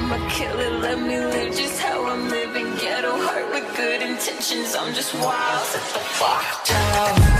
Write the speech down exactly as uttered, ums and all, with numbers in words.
I'ma kill it, let me live just how I'm living. Ghetto heart with good intentions, I'm just wild. Set the fuck down.